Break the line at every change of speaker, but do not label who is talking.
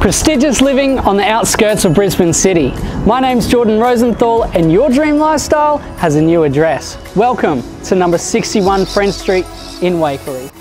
Prestigious living on the outskirts of Brisbane City. My name's Jordan Rosenthal and your dream lifestyle has a new address. Welcome to number 61 French Street in Wakerley.